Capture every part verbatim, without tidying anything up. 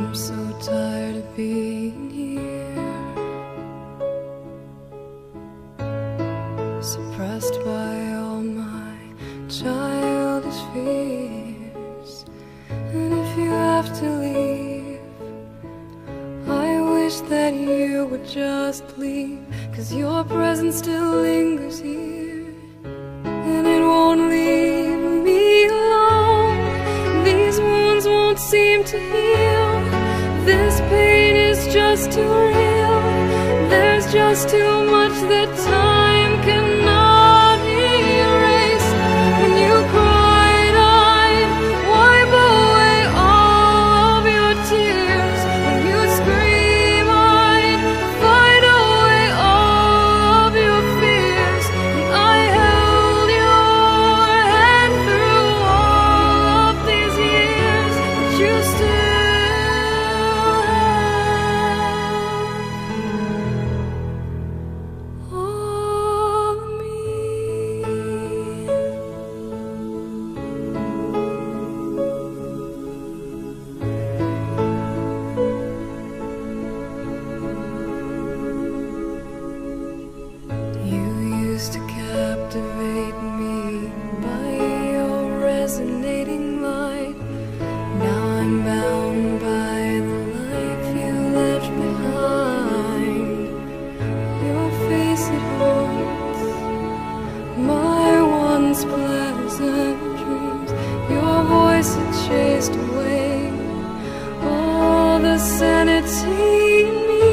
I'm so tired of being here, suppressed by all my childish fears. And if you have to leave, I wish that you would just leave, 'cause your presence still lingers here, and it won't leave me alone. These wounds won't seem to heal. This pain is just too real. There's just too much that time cannot erase. When you cried, I'd wipe away all of your tears. When you scream, I'd fight away all of your fears. And I held your hand through all of these years, but you still to captivate me by your resonating light. Now I'm bound by the life you left behind. Your face, it haunts my once pleasant dreams. Your voice, it chased away all the sanity in me.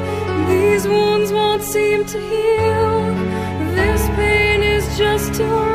These wounds won't seem to heal. This pain is just too